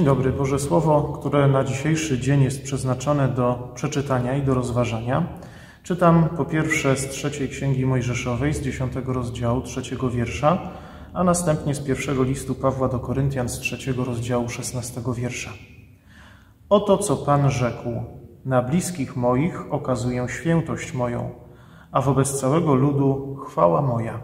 dobry. Boże Słowo, które na dzisiejszy dzień jest przeznaczone do przeczytania i do rozważania, czytam po pierwsze z 3 Księgi Mojżeszowej, z 10 rozdziału, 3 wiersza, a następnie z pierwszego listu Pawła do Koryntian, z 3 rozdziału, 16 wiersza. Oto co Pan rzekł: na bliskich moich okazuję świętość moją, a wobec całego ludu chwała moja.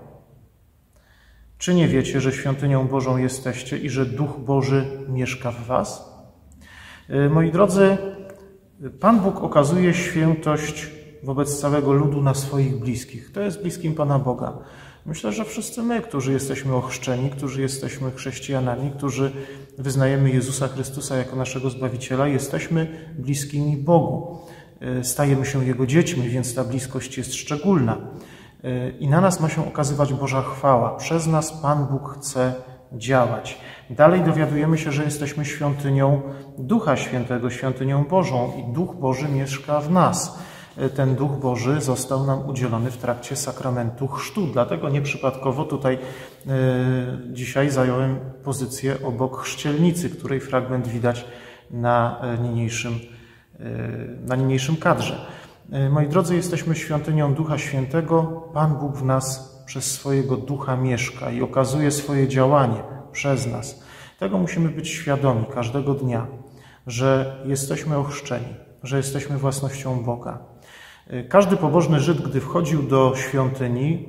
Czy nie wiecie, że świątynią Bożą jesteście i że Duch Boży mieszka w was? Moi drodzy, Pan Bóg okazuje świętość wobec całego ludu na swoich bliskich. To jest bliskim Pana Boga. Myślę, że wszyscy my, którzy jesteśmy ochrzczeni, którzy jesteśmy chrześcijanami, którzy wyznajemy Jezusa Chrystusa jako naszego Zbawiciela, jesteśmy bliskimi Bogu. Stajemy się Jego dziećmi, więc ta bliskość jest szczególna. I na nas ma się okazywać Boża chwała. Przez nas Pan Bóg chce działać. Dalej dowiadujemy się, że jesteśmy świątynią Ducha Świętego, świątynią Bożą i Duch Boży mieszka w nas. Ten Duch Boży został nam udzielony w trakcie sakramentu chrztu. Dlatego nieprzypadkowo tutaj dzisiaj zająłem pozycję obok chrzcielnicy, której fragment widać na niniejszym kadrze. Moi drodzy, jesteśmy świątynią Ducha Świętego. Pan Bóg w nas przez swojego Ducha mieszka i okazuje swoje działanie przez nas. Tego musimy być świadomi każdego dnia, że jesteśmy ochrzczeni, że jesteśmy własnością Boga. Każdy pobożny Żyd, gdy wchodził do świątyni,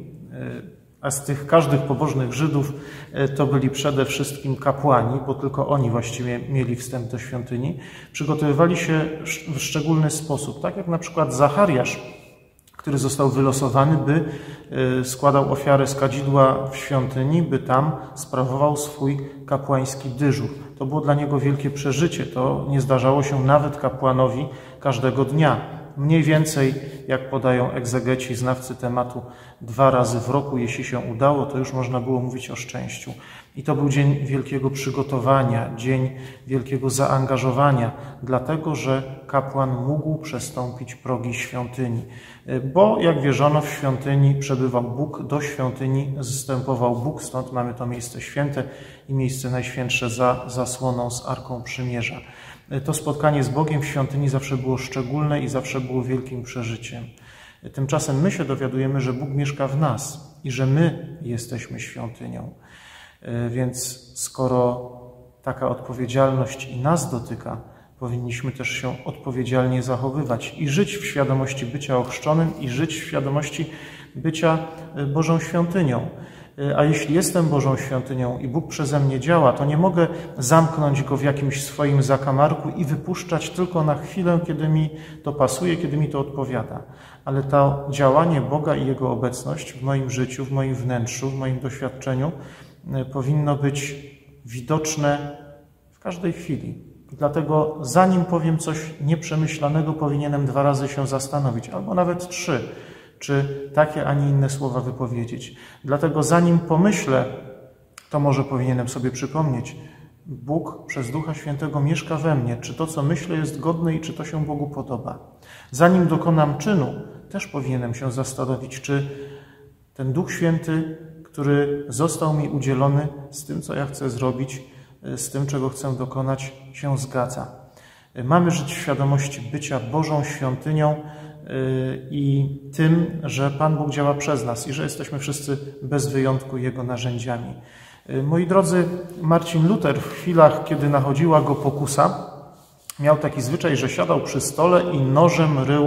a z tych każdych pobożnych Żydów to byli przede wszystkim kapłani, bo tylko oni właściwie mieli wstęp do świątyni, przygotowywali się w szczególny sposób. Tak jak na przykład Zachariasz, który został wylosowany, by składał ofiarę z kadzidła w świątyni, by tam sprawował swój kapłański dyżur. To było dla niego wielkie przeżycie. To nie zdarzało się nawet kapłanowi każdego dnia. Mniej więcej, jak podają egzegeci, znawcy tematu, 2 razy w roku, jeśli się udało, to już można było mówić o szczęściu. I to był dzień wielkiego przygotowania, dzień wielkiego zaangażowania, dlatego że kapłan mógł przestąpić progi świątyni. Bo, jak wierzono, w świątyni przebywał Bóg, do świątyni zstępował Bóg, stąd mamy to miejsce święte i miejsce najświętsze za zasłoną z Arką Przymierza. To spotkanie z Bogiem w świątyni zawsze było szczególne i zawsze było wielkim przeżyciem. Tymczasem my się dowiadujemy, że Bóg mieszka w nas i że my jesteśmy świątynią. Więc skoro taka odpowiedzialność i nas dotyka, powinniśmy też się odpowiedzialnie zachowywać i żyć w świadomości bycia ochrzczonym i żyć w świadomości bycia Bożą świątynią. A jeśli jestem Bożą świątynią i Bóg przeze mnie działa, to nie mogę zamknąć Go w jakimś swoim zakamarku i wypuszczać tylko na chwilę, kiedy mi to pasuje, kiedy mi to odpowiada. Ale to działanie Boga i Jego obecność w moim życiu, w moim wnętrzu, w moim doświadczeniu powinno być widoczne w każdej chwili. Dlatego zanim powiem coś nieprzemyślanego, powinienem 2 razy się zastanowić, albo nawet 3, czy takie, a nie inne słowa wypowiedzieć. Dlatego zanim pomyślę, to może powinienem sobie przypomnieć, Bóg przez Ducha Świętego mieszka we mnie, czy to, co myślę, jest godne i czy to się Bogu podoba. Zanim dokonam czynu, też powinienem się zastanowić, czy ten Duch Święty, który został mi udzielony, z tym, co ja chcę zrobić, z tym, czego chcę dokonać, się zgadza. Mamy żyć w świadomości bycia Bożą świątynią i tym, że Pan Bóg działa przez nas i że jesteśmy wszyscy bez wyjątku Jego narzędziami. Moi drodzy, Marcin Luter w chwilach, kiedy nachodziła go pokusa, miał taki zwyczaj, że siadał przy stole i nożem rył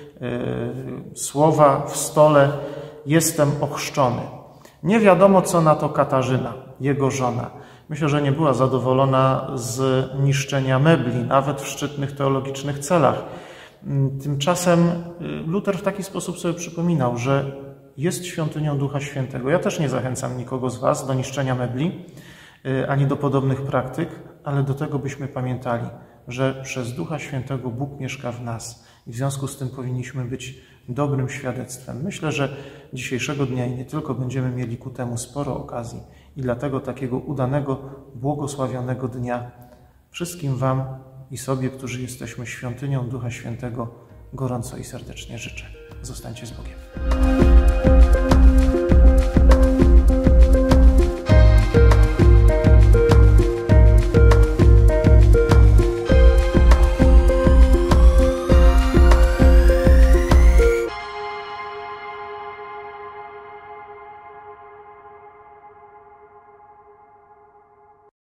słowa w stole: jestem ochrzczony. Nie wiadomo, co na to Katarzyna, jego żona. Myślę, że nie była zadowolona z niszczenia mebli, nawet w szczytnych teologicznych celach. Tymczasem Luter w taki sposób sobie przypominał, że jest świątynią Ducha Świętego. Ja też nie zachęcam nikogo z was do niszczenia mebli, ani do podobnych praktyk, ale do tego, byśmy pamiętali, że przez Ducha Świętego Bóg mieszka w nas i w związku z tym powinniśmy być dobrym świadectwem. Myślę, że dzisiejszego dnia i nie tylko będziemy mieli ku temu sporo okazji i dlatego takiego udanego, błogosławionego dnia wszystkim wam i sobie, którzy jesteśmy świątynią Ducha Świętego, gorąco i serdecznie życzę. Zostańcie z Bogiem.